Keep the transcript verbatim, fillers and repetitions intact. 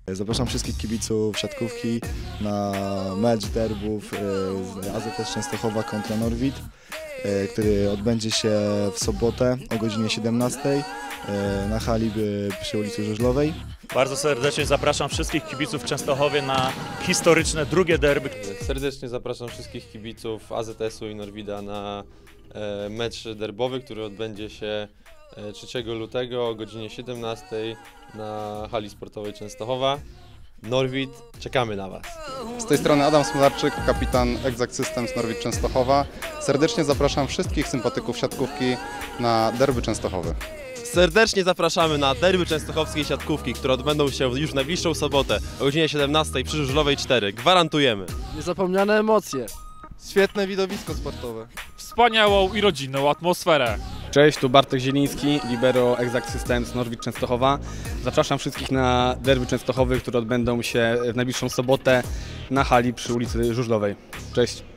Zapraszam wszystkich kibiców siatkówki na mecz derbów z A Z S Częstochowa kontra Norwid, który odbędzie się w sobotę o godzinie siedemnastej na hali przy ulicy Żużlowej. Bardzo serdecznie zapraszam wszystkich kibiców w Częstochowie na historyczne drugie derby. Serdecznie zapraszam wszystkich kibiców A Z S u i Norwida na mecz derbowy, który odbędzie się trzeciego lutego o godzinie siedemnastej na hali sportowej Częstochowa. Norwid, czekamy na Was. Z tej strony Adam Smolarczyk, kapitan Exact Systems Norwid Częstochowa. Serdecznie zapraszam wszystkich sympatyków siatkówki na derby Częstochowy. Serdecznie zapraszamy na derby częstochowskiej siatkówki, które odbędą się już w najbliższą sobotę o godzinie siedemnastej przy Żużlowej cztery. Gwarantujemy! Niezapomniane emocje. Świetne widowisko sportowe. Wspaniałą i rodzinną atmosferę. Cześć, tu Bartek Zieliński, libero Exact Systems Norwid Częstochowa. Zapraszam wszystkich na derby Częstochowy, które odbędą się w najbliższą sobotę na hali przy ulicy Żużlowej. Cześć!